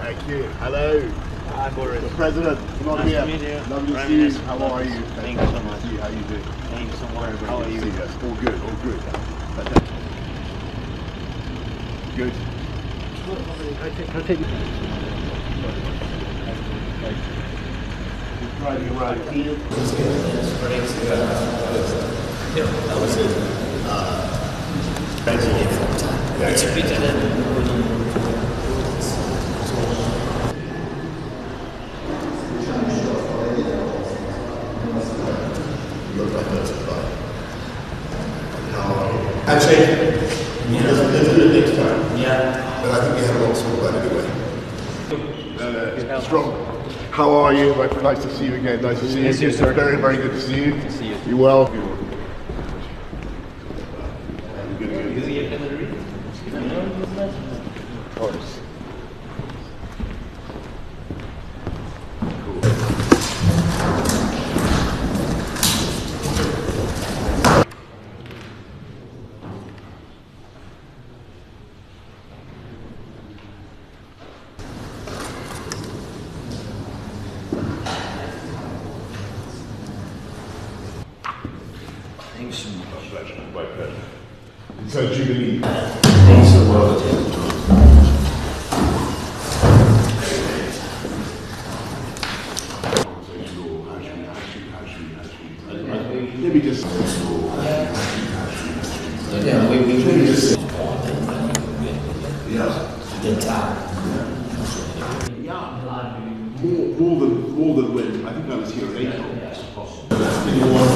Thank you. Hello. Hi, Boris. The President. Nice to meet you. Lovely to Prime see you. Minister. How are you? Thank you so much. How are you doing? Thank you so much. Very, very How good are to you? see you. Yes. All good. All good. Fantastic. Good. Can I take you? Driving around the field. That was it. It's a bit Handshake. Let's do it next time. Yeah. But I think we have a lot to talk about anyway. Strong. How are you? Nice to see you again. Nice to see you. Yes, you, sir. Very, very good to see you. Good to see you. You well? Of course. Thanks so much. My pleasure. My pleasure. It's a jubilee. Thanks so much. Let me just. Yeah, we just. Yeah. The top. More than when I think I was here in April.